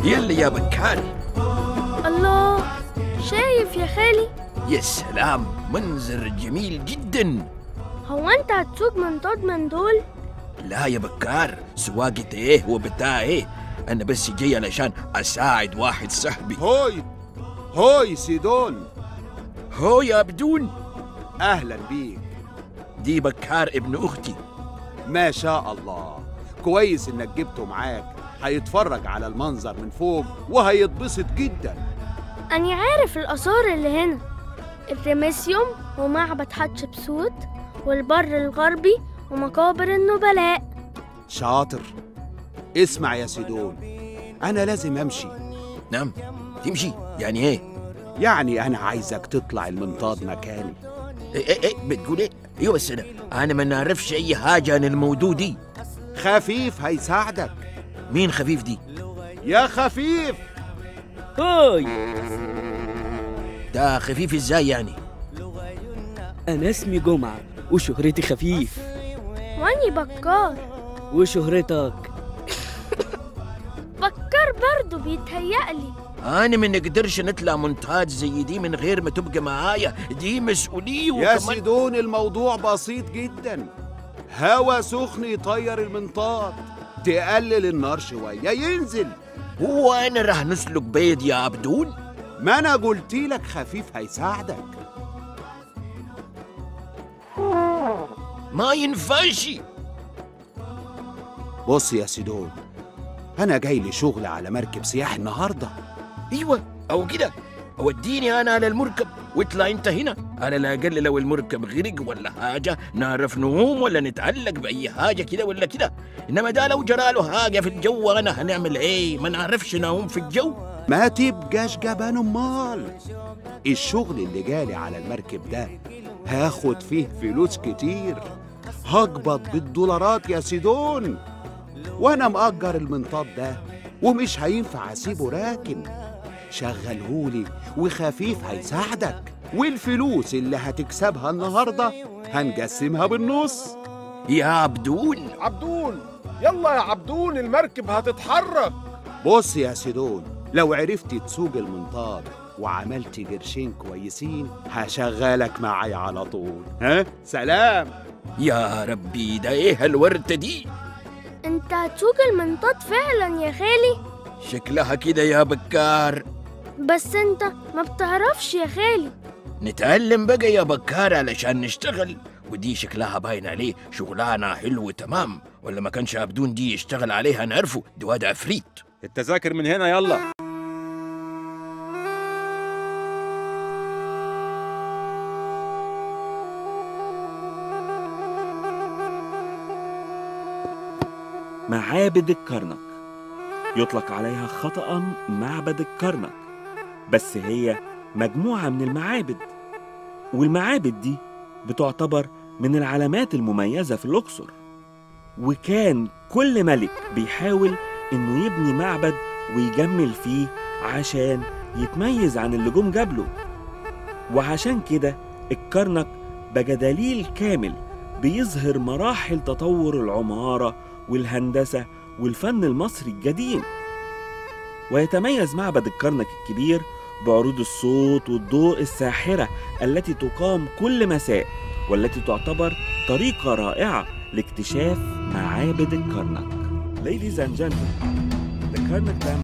يلا يا بكار. الله، شايف يا خالي؟ يا سلام، منظر جميل جدا. هو انت هتسوق منطاد من دول؟ لا يا بكار، سواقة ايه وبتاع ايه، انا بس جاي علشان اساعد واحد صاحبي. هوي سيدون. هو يا بدون. اهلا بيك. دي بكار ابن اختي. ما شاء الله، كويس انك جبته معاك، هيتفرج على المنظر من فوق وهيتبسط جدا. أنا عارف الآثار اللي هنا، الرمسيوم ومعبد حتشبسوت والبر الغربي ومقابر النبلاء. شاطر. اسمع يا سيدون، أنا لازم أمشي. نعم، تمشي يعني ايه؟ يعني أنا عايزك تطلع المنطاد مكاني. ايه بتقول ايه؟ ايوه بس انا ما نعرفش اي حاجة عن الموضوع دي. خفيف هيساعدك. مين خفيف دي؟ يا خفيف. هاي، ده خفيف ازاي يعني؟ أنا اسمي جمعة وشهرتي خفيف. واني بكار. وشهرتك؟ بكار برضو بيتهيألي. أنا ما نقدرش نطلع منطاد زي دي من غير ما تبقى معايا، دي مسؤولية. يا سيدون الموضوع بسيط جدا، هوا سخن يطير المنطاد، تقلل النار شوية ينزل. هو أنا راح نسلك بيض يا عبدون؟ ما أنا قلتلك خفيف هيساعدك. ما ينفعش. بص يا سيدون، أنا جاي لي شغل على مركب سياحي النهاردة. أيوة، أو كده وديني أنا على المركب واطلع أنت هنا. على الأقل لو المركب غرق ولا حاجة نعرف نعوم ولا نتعلق بأي حاجة كده ولا كده. إنما ده لو جراله حاجة في الجو أنا هنعمل إيه؟ ما نعرفش نعوم في الجو. ما تبقاش جبان أمال. الشغل اللي جالي على المركب ده هاخد فيه فلوس كتير، هقبض بالدولارات يا سيدون، وأنا مأجر المنطاد ده ومش هينفع أسيبه راكن. شغلهولي وخفيف هيساعدك، والفلوس اللي هتكسبها النهاردة هنقسمها بالنص. يا عبدون. يلا يا عبدون، المركب هتتحرك. بص يا سيدون، لو عرفت تسوق المنطاد وعملت قرشين كويسين هشغلك معايا على طول. ها سلام. يا ربي، ده إيه الوردة دي؟ انت هتسوق المنطاد فعلا يا خالي؟ شكلها كده يا بكار. بس انت ما بتعرفش يا خالي. نتعلم بقى يا بكار علشان نشتغل، ودي شكلها باين عليه شغلانة حلو تمام، ولا ما كانش عبدون دي يشتغل عليها نعرفه، ده واد عفريت. التذاكر من هنا يلا. معابد الكرنك يطلق عليها خطأ معبد الكرنك، بس هي مجموعة من المعابد، والمعابد دي بتعتبر من العلامات المميزة في الأقصر. وكان كل ملك بيحاول إنه يبني معبد ويجمل فيه عشان يتميز عن اللي جم قبله، وعشان كده الكرنك بقى دليل كامل بيظهر مراحل تطور العمارة والهندسة والفن المصري القديم. ويتميز معبد الكرنك الكبير بعروض الصوت والضوء الساحرة التي تقام كل مساء، والتي تعتبر طريقة رائعة لاكتشاف معابد الكرنك. Ladies and gentlemen, the Karnak